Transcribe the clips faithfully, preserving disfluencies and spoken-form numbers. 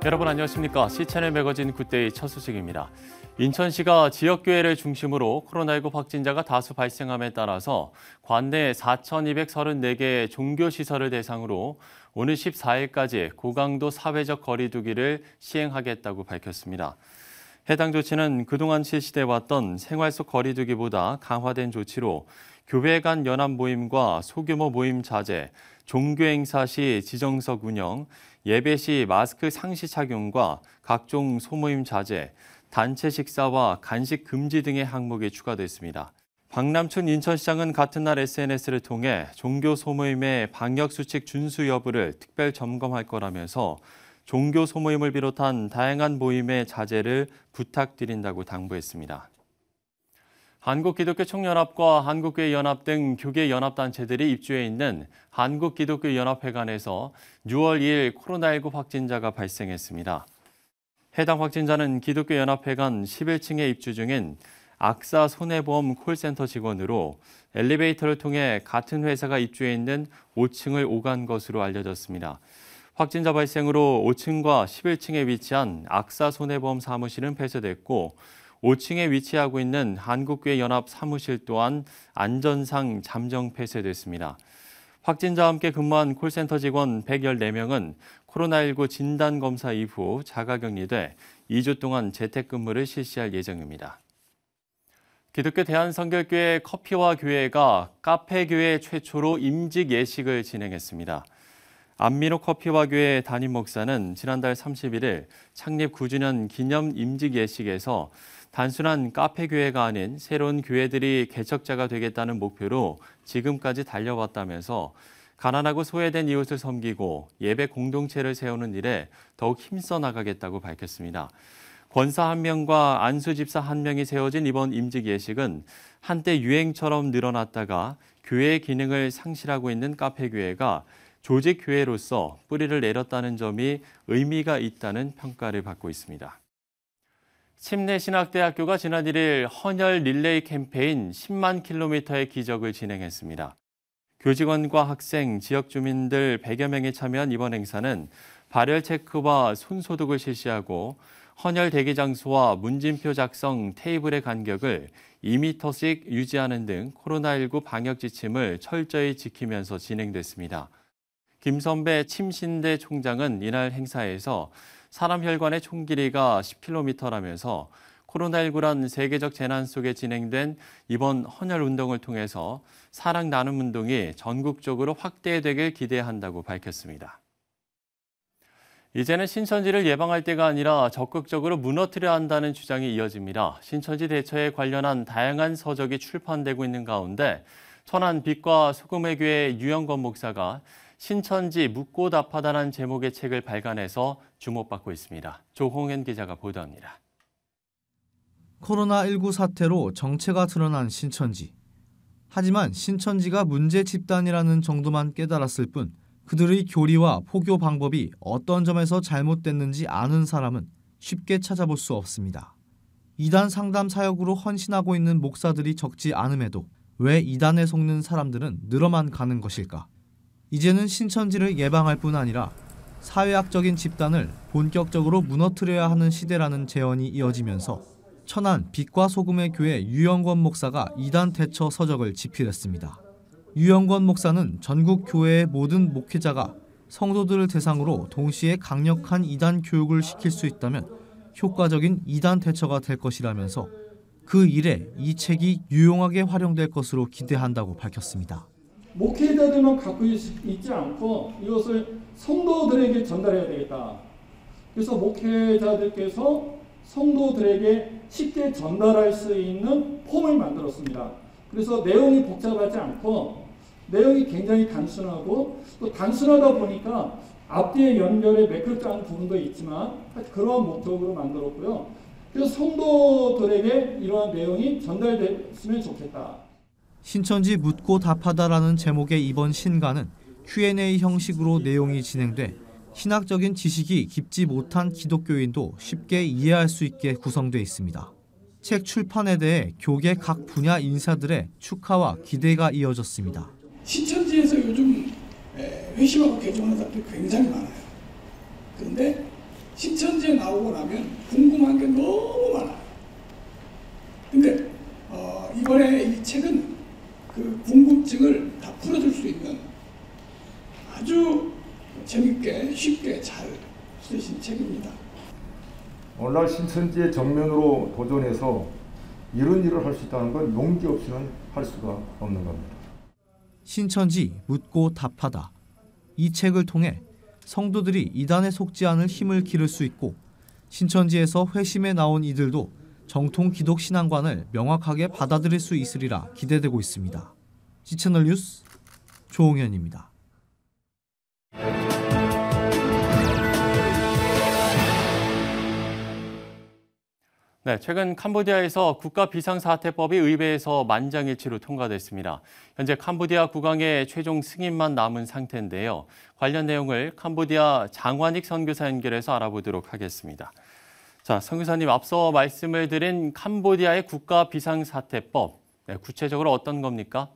여러분 안녕하십니까? 씨채널 매거진 굿데이 첫 소식입니다. 인천시가 지역교회를 중심으로 코로나십구 확진자가 다수 발생함에 따라서 관내 사천이백삼십사 개의 종교시설을 대상으로 오늘 십사일까지 고강도 사회적 거리 두기를 시행하겠다고 밝혔습니다. 해당 조치는 그동안 실시돼왔던 생활 속 거리 두기보다 강화된 조치로 교회 간 연합 모임과 소규모 모임 자제, 종교 행사 시 지정석 운영, 예배 시 마스크 상시 착용과 각종 소모임 자제, 단체 식사와 간식 금지 등의 항목이 추가됐습니다. 박남춘 인천시장은 같은 날 에스엔에스를 통해 종교 소모임의 방역 수칙 준수 여부를 특별 점검할 거라면서 종교 소모임을 비롯한 다양한 모임의 자제를 부탁드린다고 당부했습니다. 한국기독교총연합과 한국교회연합 등 교계 연합단체들이 입주해 있는 한국기독교연합회관에서 유월 이일 코로나십구 확진자가 발생했습니다. 해당 확진자는 기독교연합회관 십일 층에 입주 중인 악사 손해보험 콜센터 직원으로 엘리베이터를 통해 같은 회사가 입주해 있는 오 층을 오간 것으로 알려졌습니다. 확진자 발생으로 오 층과 십일 층에 위치한 악사 손해보험 사무실은 폐쇄됐고 오 층에 위치하고 있는 한국교회연합 사무실 또한 안전상 잠정 폐쇄됐습니다. 확진자와 함께 근무한 콜센터 직원 백십사 명은 코로나십구 진단검사 이후 자가격리돼 이 주 동안 재택근무를 실시할 예정입니다. 기독교 대한성결교회 커피와 교회가 카페교회 최초로 임직 예식을 진행했습니다. 안민호 커피와 교회 담임 목사는 지난달 삼십일일 창립 구 주년 기념 임직 예식에서 단순한 카페 교회가 아닌 새로운 교회들이 개척자가 되겠다는 목표로 지금까지 달려왔다면서 가난하고 소외된 이웃을 섬기고 예배 공동체를 세우는 일에 더욱 힘써 나가겠다고 밝혔습니다. 권사 한 명과 안수 집사 한 명이 세워진 이번 임직 예식은 한때 유행처럼 늘어났다가 교회의 기능을 상실하고 있는 카페 교회가 조직 교회로서 뿌리를 내렸다는 점이 의미가 있다는 평가를 받고 있습니다. 침례신학대학교가 지난 일일 헌혈 릴레이 캠페인 십만 킬로미터의 기적을 진행했습니다. 교직원과 학생, 지역 주민들 백여 명이 참여한 이번 행사는 발열 체크와 손소독을 실시하고 헌혈 대기 장소와 문진표 작성 테이블의 간격을 이 미터씩 유지하는 등 코로나십구 방역 지침을 철저히 지키면서 진행됐습니다. 김선배 침신대 총장은 이날 행사에서 사람 혈관의 총 길이가 십 킬로미터라면서 코로나십구란 세계적 재난 속에 진행된 이번 헌혈 운동을 통해서 사랑 나눔 운동이 전국적으로 확대되길 기대한다고 밝혔습니다. 이제는 신천지를 예방할 때가 아니라 적극적으로 무너뜨려야 한다는 주장이 이어집니다. 신천지 대처에 관련한 다양한 서적이 출판되고 있는 가운데 천안 빛과 소금의 교회 유영건 목사가 신천지 묻고 답하다는 제목의 책을 발간해서 주목받고 있습니다. 조홍현 기자가 보도합니다. 코로나십구 사태로 정체가 드러난 신천지. 하지만 신천지가 문제 집단이라는 정도만 깨달았을 뿐 그들의 교리와 포교 방법이 어떤 점에서 잘못됐는지 아는 사람은 쉽게 찾아볼 수 없습니다. 이단 상담 사역으로 헌신하고 있는 목사들이 적지 않음에도 왜 이단에 속는 사람들은 늘어만 가는 것일까? 이제는 신천지를 예방할 뿐 아니라 사회학적인 집단을 본격적으로 무너뜨려야 하는 시대라는 제언이 이어지면서 천안 빛과 소금의 교회 유영권 목사가 이단 대처 서적을 집필했습니다. 유영권 목사는 전국 교회의 모든 목회자가 성도들을 대상으로 동시에 강력한 이단 교육을 시킬 수 있다면 효과적인 이단 대처가 될 것이라면서 그 일에 이 책이 유용하게 활용될 것으로 기대한다고 밝혔습니다. 목회자들만 갖고 있지 않고 이것을 성도들에게 전달해야 되겠다. 그래서 목회자들께서 성도들에게 쉽게 전달할 수 있는 폼을 만들었습니다. 그래서 내용이 복잡하지 않고 내용이 굉장히 단순하고 또 단순하다 보니까 앞뒤의 연결에 매끄럽지 않은 부분도 있지만 그러한 목적으로 만들었고요. 그래서 성도들에게 이러한 내용이 전달됐으면 좋겠다. 신천지 묻고 답하다라는 제목의 이번 신간은 큐 앤 에이 형식으로 내용이 진행돼 신학적인 지식이 깊지 못한 기독교인도 쉽게 이해할 수 있게 구성되어 있습니다. 책 출판에 대해 교계 각 분야 인사들의 축하와 기대가 이어졌습니다. 신천지에서 요즘 회심하고 개종하는 사람들이 굉장히 많아요. 그런데 신천지에 나오고 나면 궁금한 게 너무 많아요. 근데 어, 이번에 이 책은 그 궁금증을 다 풀어줄 수 있는 아주 재밌게 쉽게 잘 쓰신 책입니다. 오늘날 신천지의 정면으로 도전해서 이런 일을 할 수 있다는 건 용기 없이는 할 수가 없는 겁니다. 신천지 묻고 답하다. 이 책을 통해 성도들이 이단에 속지 않을 힘을 기를 수 있고 신천지에서 회심에 나온 이들도 정통 기독 신앙관을 명확하게 받아들일 수 있으리라 기대되고 있습니다. 씨채널 뉴스 조홍현입니다. 네, 최근 캄보디아에서 국가 비상사태법이 의회에서 만장일치로 통과됐습니다. 현재 캄보디아 국왕의 최종 승인만 남은 상태인데요. 관련 내용을 캄보디아 장완익 선교사 연결해서 알아보도록 하겠습니다. 자, 선교사님, 앞서 말씀을 드린 캄보디아의 국가 비상사태법, 네, 구체적으로 어떤 겁니까?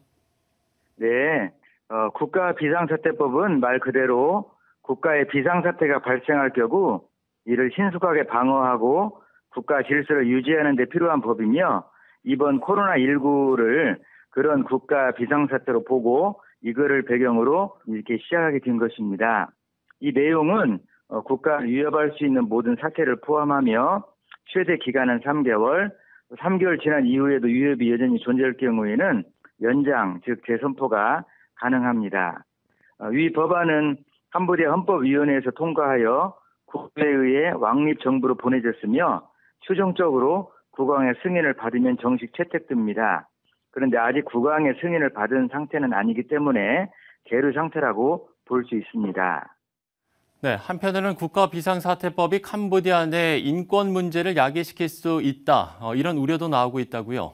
네, 어, 국가 비상사태법은 말 그대로 국가에 비상사태가 발생할 경우 이를 신속하게 방어하고 국가 질서를 유지하는 데 필요한 법이며, 이번 코로나십구를 그런 국가 비상사태로 보고 이거를 배경으로 이렇게 시작하게 된 것입니다. 이 내용은 어, 국가를 위협할 수 있는 모든 사태를 포함하며 최대 기간은 삼 개월, 삼 개월 지난 이후에도 위협이 여전히 존재할 경우에는 연장, 즉 재선포가 가능합니다. 어, 위 법안은 캄보디아 헌법위원회에서 통과하여 국회의회 왕립 정부로 보내졌으며 최종적으로 국왕의 승인을 받으면 정식 채택됩니다. 그런데 아직 국왕의 승인을 받은 상태는 아니기 때문에 계류 상태라고 볼 수 있습니다. 네, 한편으로는 국가 비상사태법이 캄보디아 내 인권 문제를 야기시킬 수 있다, 어, 이런 우려도 나오고 있다고요?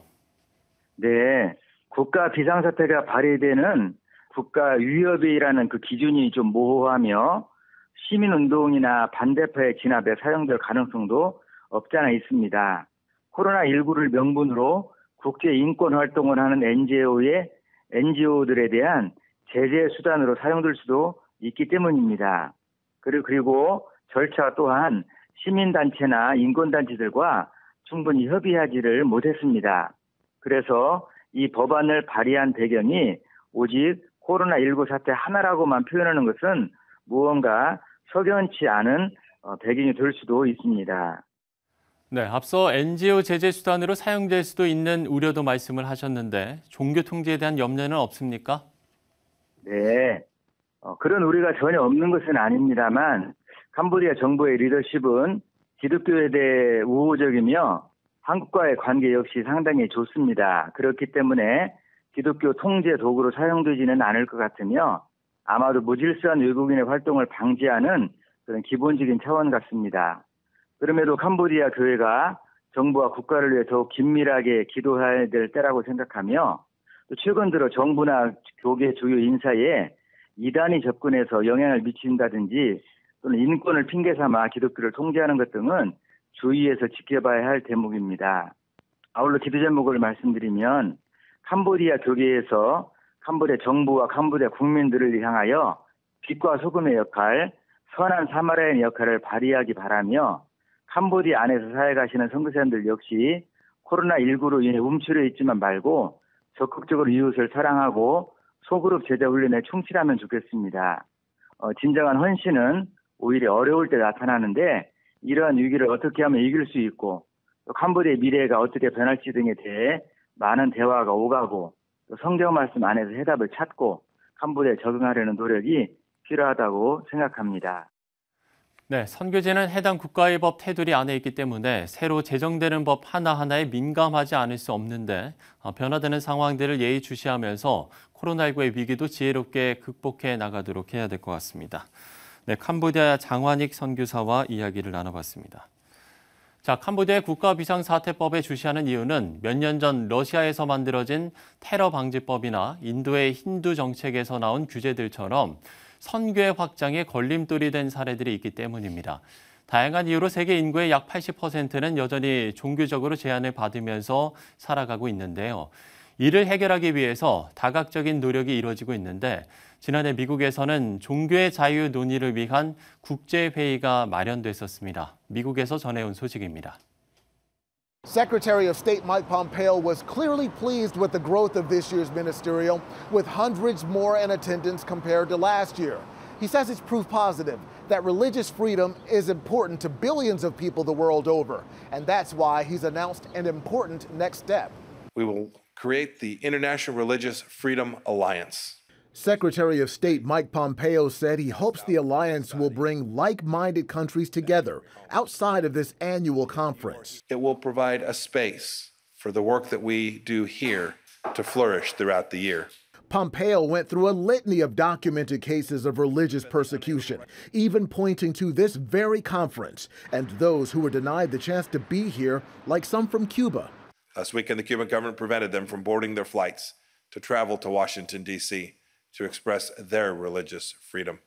네, 국가 비상사태가 발휘되는 국가 위협이라는 그 기준이 좀 모호하며 시민운동이나 반대파의 진압에 사용될 가능성도 없지 않아 있습니다. 코로나십구를 명분으로 국제 인권 활동을 하는 엔지오의 엔지오들에 대한 제재 수단으로 사용될 수도 있기 때문입니다. 그리고, 그리고 절차 또한 시민단체나 인권단체들과 충분히 협의하지를 못했습니다. 그래서 이 법안을 발의한 배경이 오직 코로나십구 사태 하나라고만 표현하는 것은 무언가 석연치 않은 배경이 될 수도 있습니다. 네, 앞서 엔지오 제재 수단으로 사용될 수도 있는 우려도 말씀을 하셨는데 종교 통제에 대한 염려는 없습니까? 네, 어, 그런 우려가 전혀 없는 것은 아닙니다만 캄보디아 정부의 리더십은 기독교에 대해 우호적이며 한국과의 관계 역시 상당히 좋습니다. 그렇기 때문에 기독교 통제 도구로 사용되지는 않을 것 같으며 아마도 무질서한 외국인의 활동을 방지하는 그런 기본적인 차원 같습니다. 그럼에도 캄보디아 교회가 정부와 국가를 위해 더욱 긴밀하게 기도해야 될 때라고 생각하며 또 최근 들어 정부나 교계 주요 인사에 이단이 접근해서 영향을 미친다든지 또는 인권을 핑계 삼아 기독교를 통제하는 것 등은 주의해서 지켜봐야 할 대목입니다. 아울러 기도 제목을 말씀드리면 캄보디아 교계에서 캄보디아 정부와 캄보디아 국민들을 향하여 빛과 소금의 역할, 선한 사마리아인의 역할을 발휘하기 바라며 캄보디아 안에서 사역하시는 선교사님들 역시 코로나십구로 인해 움츠려 있지만 말고 적극적으로 이웃을 사랑하고 소그룹 제자 훈련에 충실하면 좋겠습니다. 어, 진정한 헌신은 오히려 어려울 때 나타나는데 이러한 위기를 어떻게 하면 이길 수 있고 또 캄보디아의 미래가 어떻게 변할지 등에 대해 많은 대화가 오가고 또 성경 말씀 안에서 해답을 찾고 캄보디아에 적응하려는 노력이 필요하다고 생각합니다. 네, 선교제는 해당 국가의 법 테두리 안에 있기 때문에 새로 제정되는 법 하나하나에 민감하지 않을 수 없는데 변화되는 상황들을 예의주시하면서 코로나십구의 위기도 지혜롭게 극복해 나가도록 해야 될 것 같습니다. 네, 캄보디아 장완익 선교사와 이야기를 나눠봤습니다. 자, 캄보디아의 국가 비상사태법에 주시하는 이유는 몇 년 전 러시아에서 만들어진 테러 방지법이나 인도의 힌두 정책에서 나온 규제들처럼 선교의 확장에 걸림돌이 된 사례들이 있기 때문입니다. 다양한 이유로 세계 인구의 약 팔십 퍼센트는 여전히 종교적으로 제한을 받으면서 살아가고 있는데요. 이를 해결하기 위해서 다각적인 노력이 이루어지고 있는데 지난해 미국에서는 종교의 자유 논의를 위한 국제회의가 마련됐었습니다. 미국에서 전해온 소식입니다. Secretary of State Mike Pompeo was clearly pleased with the growth of this year's ministerial, with hundreds more in attendance compared to last year. He says it's proof positive that religious freedom is important to billions of people the world over, and that's why he's announced an important next step. We will create the International Religious Freedom Alliance. Secretary of State Mike Pompeo said he hopes the alliance will bring like-minded countries together outside of this annual conference. It will provide a space for the work that we do here to flourish throughout the year. Pompeo went through a litany of documented cases of religious persecution, even pointing to this very conference and those who were denied the chance to be here, like some from Cuba. Last weekend, the Cuban government prevented them from boarding their flights to travel to Washington, D C to express their religious freedom.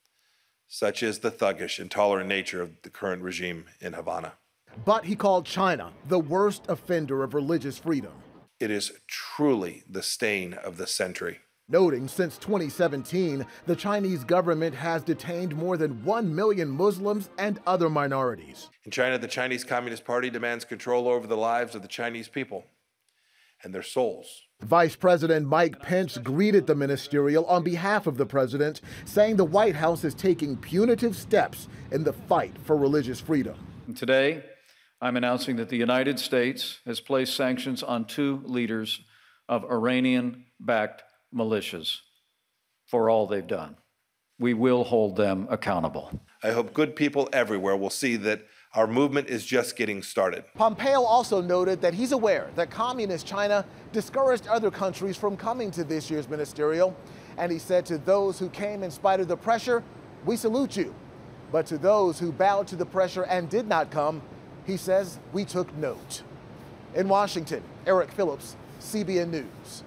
Such is the thuggish, intolerant nature of the current regime in Havana. But he called China the worst offender of religious freedom, It is truly the stain of the century. noting since twenty seventeen, the Chinese government has detained more than one million Muslims and other minorities. In China, the Chinese Communist Party demands control over the lives of the Chinese people and their souls. Vice President Mike Pence greeted the ministerial on behalf of the president, saying the White House is taking punitive steps in the fight for religious freedom. Today, I'm announcing that the United States has placed sanctions on two leaders of Iranian-backed militias for all they've done. We will hold them accountable. I hope good people everywhere will see that our movement is just getting started. Pompeo also noted that he's aware that communist China discouraged other countries from coming to this year's ministerial, and he said to those who came in spite of the pressure, we salute you. But to those who bowed to the pressure and did not come, he says we took note. In Washington, Eric Phillips, C B N News.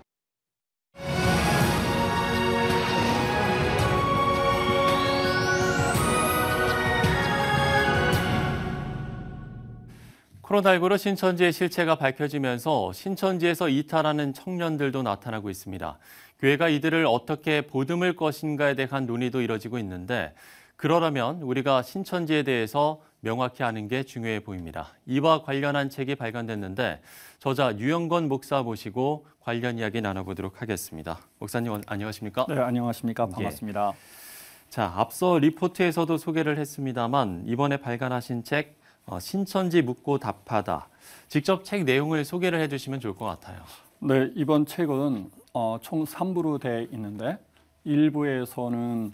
코로나십구로 신천지의 실체가 밝혀지면서 신천지에서 이탈하는 청년들도 나타나고 있습니다. 교회가 이들을 어떻게 보듬을 것인가에 대한 논의도 이뤄지고 있는데 그러려면 우리가 신천지에 대해서 명확히 아는 게 중요해 보입니다. 이와 관련한 책이 발간됐는데 저자 유영건 목사 모시고 관련 이야기 나눠보도록 하겠습니다. 목사님 안녕하십니까? 네, 안녕하십니까? 반갑습니다. 예. 자, 앞서 리포트에서도 소개를 했습니다만 이번에 발간하신 책 어, 신천지 묻고 답하다. 직접 책 내용을 소개를 해주시면 좋을 것 같아요. 네, 이번 책은 어, 총 삼 부로 되어 있는데 일 부에서는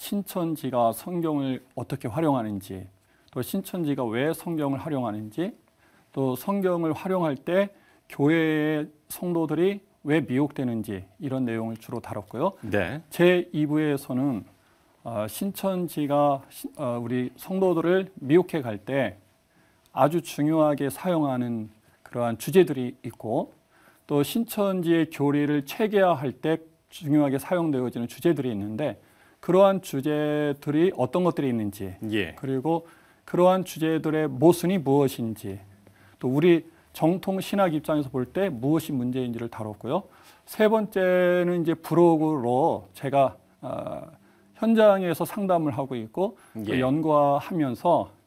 신천지가 성경을 어떻게 활용하는지, 또 신천지가 왜 성경을 활용하는지, 또 성경을 활용할 때 교회의 성도들이 왜 미혹되는지 이런 내용을 주로 다뤘고요. 네. 제이 부에서는 어, 신천지가 시, 어, 우리 성도들을 미혹해 갈 때 아주 중요하게 사용하는 그러한 주제들이 있고 또 신천지의 교리를 체계화할 때 중요하게 사용되어지는 주제들이 있는데 그러한 주제들이 어떤 것들이 있는지 예. 그리고 그러한 주제들의 모순이 무엇인지 또 우리 정통 신학 입장에서 볼 때 무엇이 문제인지를 다뤘고요. 세 번째는 이제 브로그로 제가 어, 현장에서 상담을 하고 있고 예. 연구하면서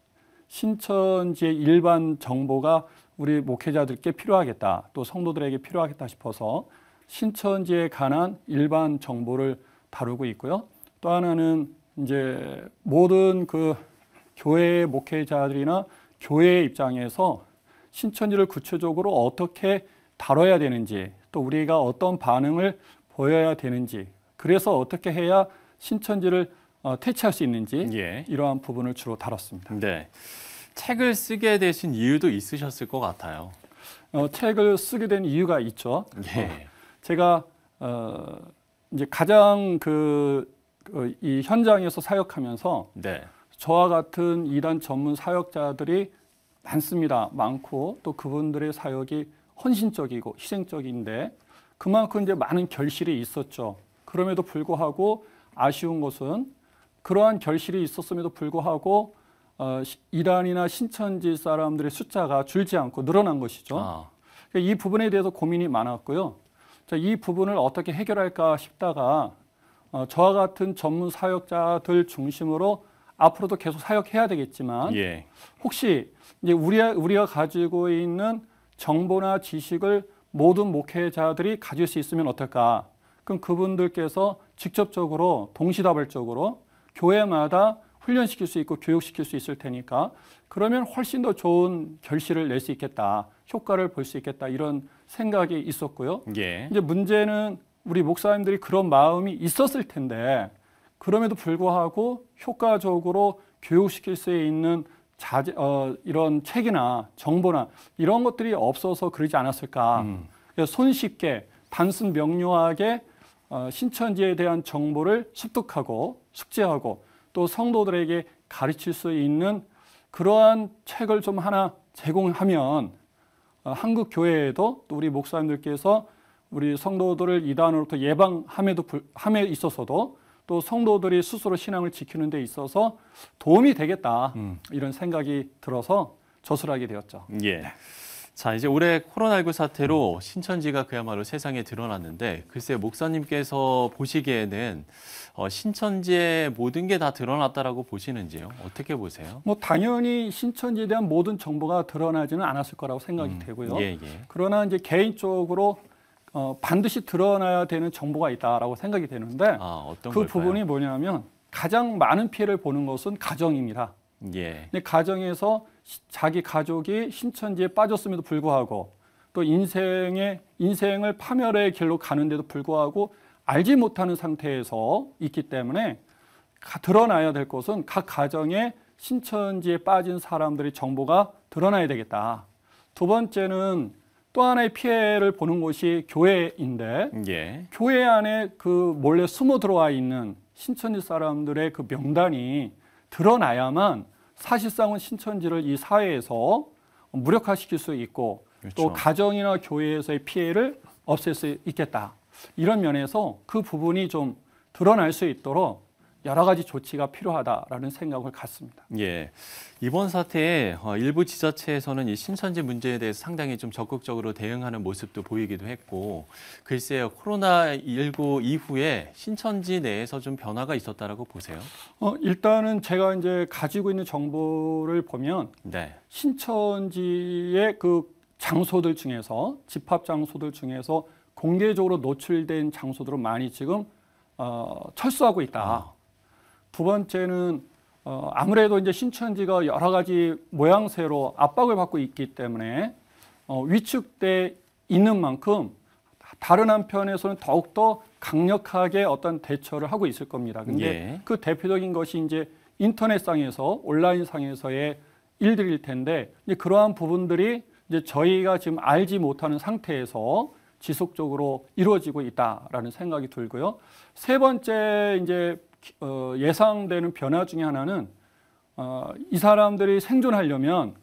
신천지의 일반 정보가 우리 목회자들께 필요하겠다, 또 성도들에게 필요하겠다 싶어서 신천지에 관한 일반 정보를 다루고 있고요. 또 하나는 이제 모든 그 교회의 목회자들이나 교회의 입장에서 신천지를 구체적으로 어떻게 다뤄야 되는지, 또 우리가 어떤 반응을 보여야 되는지, 그래서 어떻게 해야 신천지를 어, 퇴치할 수 있는지 예. 이러한 부분을 주로 다뤘습니다. 네. 책을 쓰게 되신 이유도 있으셨을 것 같아요. 어, 책을 쓰게 된 이유가 있죠. 예. 어, 제가 어, 이제 가장 그, 그, 이 현장에서 사역하면서 네. 저와 같은 이단 전문 사역자들이 많습니다. 많고 또 그분들의 사역이 헌신적이고 희생적인데 그만큼 이제 많은 결실이 있었죠. 그럼에도 불구하고 아쉬운 것은 그러한 결실이 있었음에도 불구하고 어, 이단이나 신천지 사람들의 숫자가 줄지 않고 늘어난 것이죠. 아. 이 부분에 대해서 고민이 많았고요. 자, 이 부분을 어떻게 해결할까 싶다가 어, 저와 같은 전문 사역자들 중심으로 앞으로도 계속 사역해야 되겠지만 예. 혹시 이제 우리가, 우리가 가지고 있는 정보나 지식을 모든 목회자들이 가질 수 있으면 어떨까? 그럼 그분들께서 직접적으로 동시다발적으로 교회마다 훈련시킬 수 있고 교육시킬 수 있을 테니까 그러면 훨씬 더 좋은 결실을 낼 수 있겠다. 효과를 볼 수 있겠다. 이런 생각이 있었고요. 예. 이제 문제는 우리 목사님들이 그런 마음이 있었을 텐데 그럼에도 불구하고 효과적으로 교육시킬 수 있는 자제, 어, 이런 책이나 정보나 이런 것들이 없어서 그러지 않았을까. 음. 그래서 손쉽게 단순 명료하게 어, 신천지에 대한 정보를 습득하고 숙지하고 또 성도들에게 가르칠 수 있는 그러한 책을 좀 하나 제공하면 어, 한국 교회에도 또 우리 목사님들께서 우리 성도들을 이단으로부터 예방함에도 불, 함에 있어서도 또 성도들이 스스로 신앙을 지키는 데 있어서 도움이 되겠다. 음. 이런 생각이 들어서 저술하게 되었죠. 예. 자, 이제 올해 코로나십구 사태로 신천지가 그야말로 세상에 드러났는데 글쎄 목사님께서 보시기에는 어, 신천지의 모든 게 다 드러났다라고 보시는지요? 어떻게 보세요? 뭐 당연히 신천지에 대한 모든 정보가 드러나지는 않았을 거라고 생각이 음, 되고요. 예, 예. 그러나 이제 개인적으로 어, 반드시 드러나야 되는 정보가 있다라고 생각이 되는데 아, 어떤 그 걸까요? 부분이 뭐냐면 가장 많은 피해를 보는 것은 가정입니다. 예. 근데 가정에서 시- 자기 가족이 신천지에 빠졌음에도 불구하고 또 인생의 인생을 파멸의 길로 가는데도 불구하고 알지 못하는 상태에서 있기 때문에 가, 드러나야 될 것은 각 가정에 신천지에 빠진 사람들의 정보가 드러나야 되겠다. 두 번째는 또 하나의 피해를 보는 곳이 교회인데 예. 교회 안에 그 몰래 숨어 들어와 있는 신천지 사람들의 그 명단이 드러나야만 사실상은 신천지를 이 사회에서 무력화시킬 수 있고 그렇죠. 또 가정이나 교회에서의 피해를 없앨 수 있겠다. 이런 면에서 그 부분이 좀 드러날 수 있도록 여러 가지 조치가 필요하다라는 생각을 갖습니다. 예. 이번 사태에 어, 일부 지자체에서는 이 신천지 문제에 대해서 상당히 좀 적극적으로 대응하는 모습도 보이기도 했고, 글쎄요, 코로나십구 이후에 신천지 내에서 좀 변화가 있었다라고 보세요? 어, 일단은 제가 이제 가지고 있는 정보를 보면 네. 신천지의 그 장소들 중에서 집합 장소들 중에서 공개적으로 노출된 장소들은 많이 지금 어, 철수하고 있다. 아. 두 번째는 어, 아무래도 이제 신천지가 여러 가지 모양새로 압박을 받고 있기 때문에 어, 위축돼 있는 만큼 다른 한편에서는 더욱더 강력하게 어떤 대처를 하고 있을 겁니다. 근데 예. 그 대표적인 것이 이제 인터넷상에서 온라인상에서의 일들일 텐데 이제 그러한 부분들이 이제 저희가 지금 알지 못하는 상태에서 지속적으로 이루어지고 있다라는 생각이 들고요. 세 번째 이제 어, 예상되는 변화 중에 하나는 어, 이 사람들이 생존하려면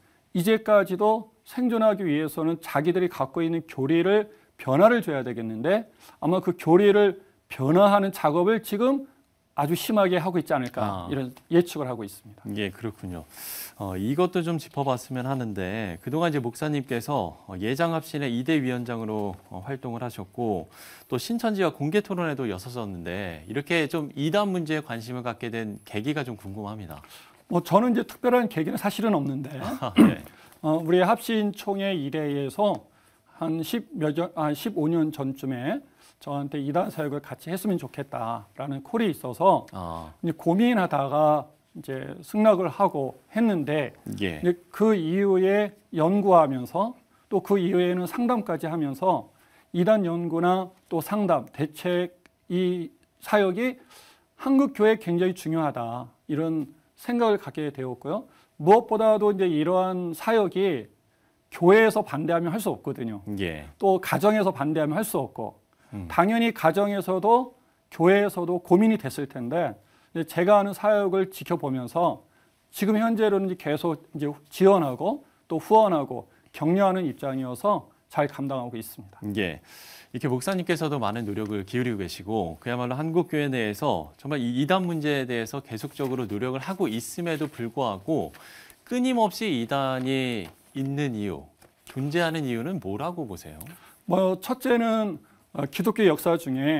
이제까지도 생존하기 위해서는 자기들이 갖고 있는 교리를 변화를 줘야 되겠는데 아마 그 교리를 변화하는 작업을 지금 아주 심하게 하고 있지 않을까 아. 이런 예측을 하고 있습니다. 예, 그렇군요. 어, 이것도 좀 짚어봤으면 하는데 그동안 이제 목사님께서 예장합신의 이 대 위원장으로 어, 활동을 하셨고 또 신천지와 공개 토론에도 여섰었는데 이렇게 좀 이단 문제에 관심을 갖게 된 계기가 좀 궁금합니다. 뭐 저는 이제 특별한 계기는 사실은 없는데 아, 네. 어, 우리 합신총회 이래에서 한 십몇 년, 아, 십오 년 전쯤에 저한테 이단 사역을 같이 했으면 좋겠다라는 콜이 있어서 아, 이제 고민하다가 이제 승낙을 하고 했는데 예. 이제 그 이후에 연구하면서 또 그 이후에는 상담까지 하면서 이단 연구나 또 상담, 대책 이 사역이 한국 교회에 굉장히 중요하다 이런 생각을 갖게 되었고요. 무엇보다도 이제 이러한 사역이 교회에서 반대하면 할 수 없거든요. 예. 또 가정에서 반대하면 할 수 없고 음. 당연히 가정에서도 교회에서도 고민이 됐을 텐데 제가 하는 사역을 지켜보면서 지금 현재로는 계속 이제 지원하고 또 후원하고 격려하는 입장이어서 잘 감당하고 있습니다. 예. 이렇게 목사님께서도 많은 노력을 기울이고 계시고 그야말로 한국 교회 내에서 정말 이 이단 문제에 대해서 계속적으로 노력을 하고 있음에도 불구하고 끊임없이 이단이 있는 이유, 존재하는 이유는 뭐라고 보세요? 뭐 첫째는 기독교 역사 중에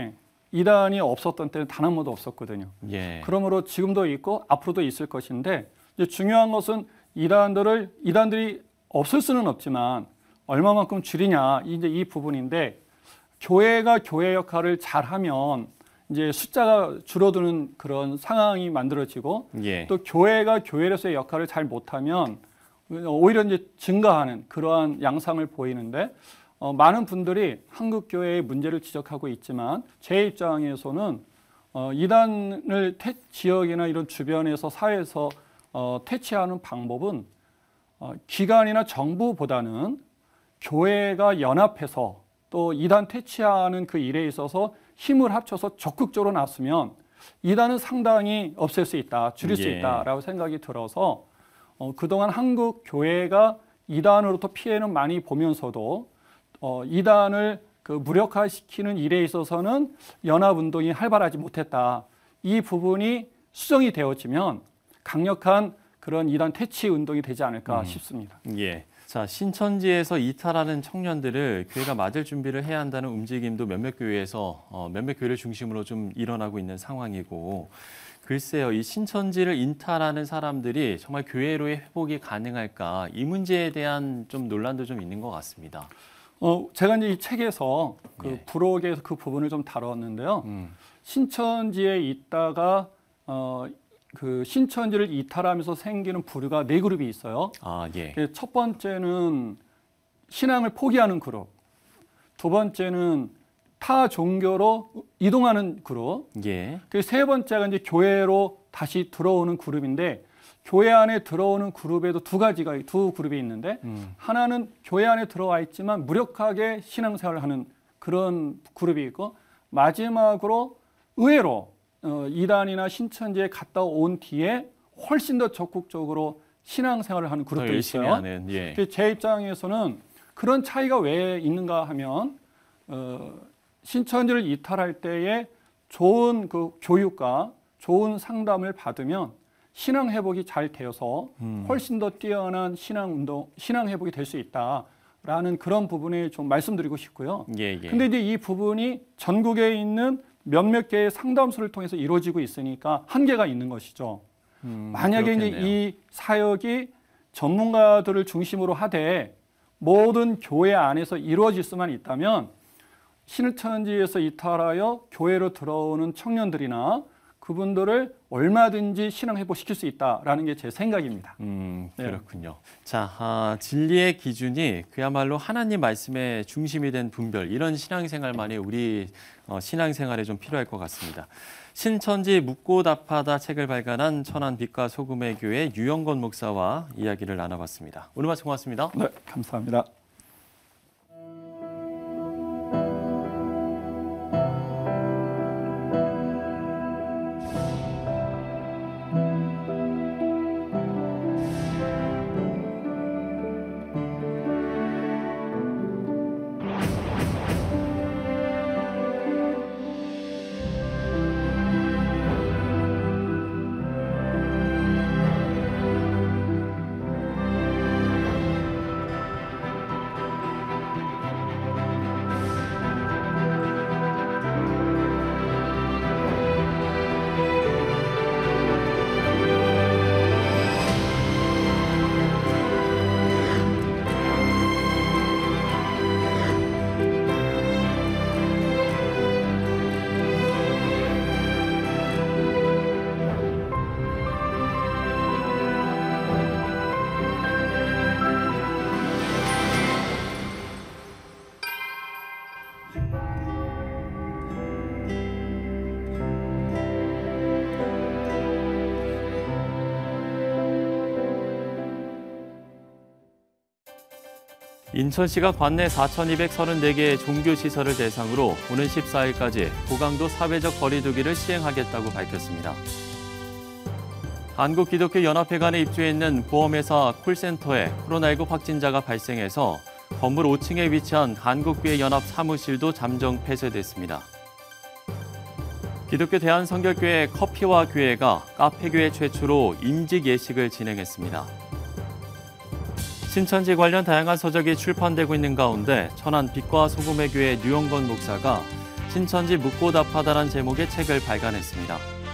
이단이 없었던 때는 단 한 번도 없었거든요. 예. 그러므로 지금도 있고 앞으로도 있을 것인데 이제 중요한 것은 이단들을 이단들이 없을 수는 없지만 얼마만큼 줄이냐 이제 이 부분인데 교회가 교회 역할을 잘하면 이제 숫자가 줄어드는 그런 상황이 만들어지고 예. 또 교회가 교회로서의 역할을 잘 못하면 오히려 이제 증가하는 그러한 양상을 보이는데 어, 많은 분들이 한국 교회의 문제를 지적하고 있지만 제 입장에서는 어, 이단을 태, 지역이나 이런 주변에서 사회에서 어, 퇴치하는 방법은 어, 기관이나 정부보다는 교회가 연합해서 또 이단 퇴치하는 그 일에 있어서 힘을 합쳐서 적극적으로 나서면 이단은 상당히 없앨 수 있다, 줄일 수 예. 있다라고 생각이 들어서 어, 그동안 한국 교회가 이단으로부터 피해는 많이 보면서도 어, 이단을 그 무력화시키는 일에 있어서는 연합운동이 활발하지 못했다. 이 부분이 수정이 되어지면 강력한 그런 이단 퇴치 운동이 되지 않을까 음. 싶습니다. 예. 자, 신천지에서 이탈하는 청년들을 교회가 맞을 준비를 해야 한다는 움직임도 몇몇 교회에서 어, 몇몇 교회를 중심으로 좀 일어나고 있는 상황이고, 글쎄요, 이 신천지를 이탈하는 사람들이 정말 교회로의 회복이 가능할까, 이 문제에 대한 좀 논란도 좀 있는 것 같습니다. 어, 제가 이제 이 책에서 그 예. 부록에서 그 부분을 좀 다뤘는데요. 음. 신천지에 있다가 어, 그 신천지를 이탈하면서 생기는 부류가 네 그룹이 있어요. 아, 예. 첫 번째는 신앙을 포기하는 그룹, 두 번째는 타 종교로 이동하는 그룹, 예. 그 세 번째가 이제 교회로 다시 들어오는 그룹인데, 교회 안에 들어오는 그룹에도 두 가지가 두 그룹이 있는데 음. 하나는 교회 안에 들어와 있지만 무력하게 신앙생활을 하는 그런 그룹이 있고, 마지막으로 의외로 어, 이단이나 신천지에 갔다 온 뒤에 훨씬 더 적극적으로 신앙생활을 하는 더 그룹도 열심히 있어요. 하는, 예. 제 입장에서는 그런 차이가 왜 있는가 하면 어, 신천지를 이탈할 때에 좋은 그 교육과 좋은 상담을 받으면 신앙 회복이 잘 되어서 음. 훨씬 더 뛰어난 신앙 운동, 신앙 회복이 될 수 있다라는 그런 부분에 좀 말씀드리고 싶고요. 예, 예. 근데 이제 이 부분이 전국에 있는 몇몇 개의 상담소를 통해서 이루어지고 있으니까 한계가 있는 것이죠. 음, 만약에 이제 그렇겠네요. 이 사역이 전문가들을 중심으로 하되 모든 교회 안에서 이루어질 수만 있다면 신천지에서 이탈하여 교회로 들어오는 청년들이나 그분들을 얼마든지 신앙 회복시킬 수 있다라는 게 제 생각입니다. 음, 네. 그렇군요. 자, 아, 진리의 기준이 그야말로 하나님 말씀의 중심이 된 분별, 이런 신앙생활만이 우리 어, 신앙생활에 좀 필요할 것 같습니다. 신천지 묻고 답하다 책을 발간한 천안 빛과 소금의 교회 유영건 목사와 이야기를 나눠봤습니다. 오늘 말씀 고맙습니다. 네, 감사합니다. 인천시가 관내 사천이백삼십사 개의 종교시설을 대상으로 오는 십사 일까지 고강도 사회적 거리 두기를 시행하겠다고 밝혔습니다. 한국기독교연합회관에 입주해 있는 보험회사 콜센터에 코로나십구 확진자가 발생해서 건물 오 층에 위치한 한국교회연합 사무실도 잠정 폐쇄됐습니다. 기독교 대한성결교회 커피와 교회가 카페교회 최초로 임직 예식을 진행했습니다. 신천지 관련 다양한 서적이 출판되고 있는 가운데 천안 빛과 소금의 교회 유영건 목사가 신천지 묻고 답하다란 제목의 책을 발간했습니다.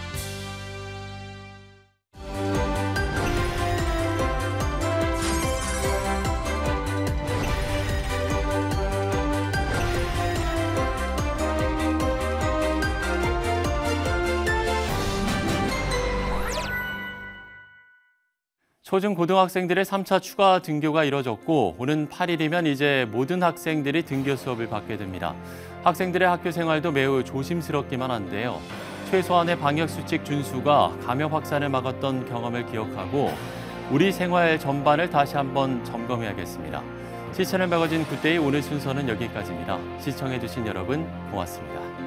초중고등학생들의 삼 차 추가 등교가 이뤄졌고 오는 팔 일이면 이제 모든 학생들이 등교 수업을 받게 됩니다. 학생들의 학교 생활도 매우 조심스럽기만 한데요. 최소한의 방역수칙 준수가 감염 확산을 막았던 경험을 기억하고 우리 생활 전반을 다시 한번 점검해야겠습니다. 시청을 매거진 굿데이 오늘 순서는 여기까지입니다. 시청해주신 여러분 고맙습니다.